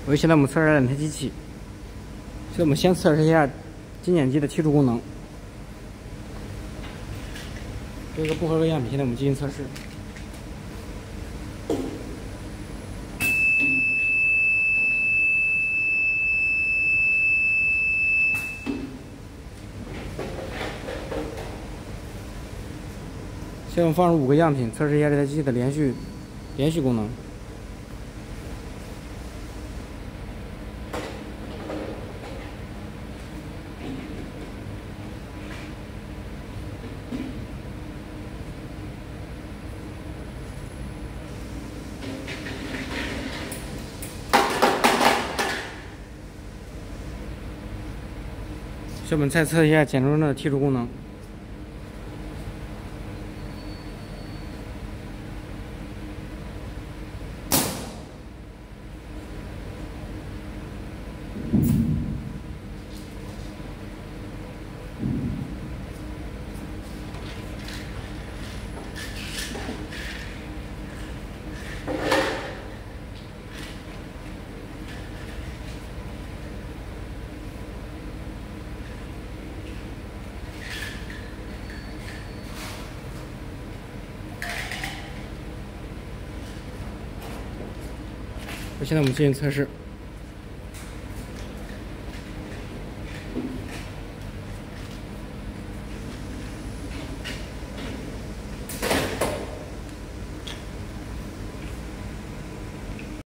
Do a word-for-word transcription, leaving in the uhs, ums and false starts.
我现在我们测试两台机器，所以我们先测试一下精剪机的提出功能。这个不合格样品，现在我们进行测试。现在我们放入五个样品，测试一下这台机器的连续连续功能。 所以我们再测一下剪中的剔除功能。现在我们进行测试。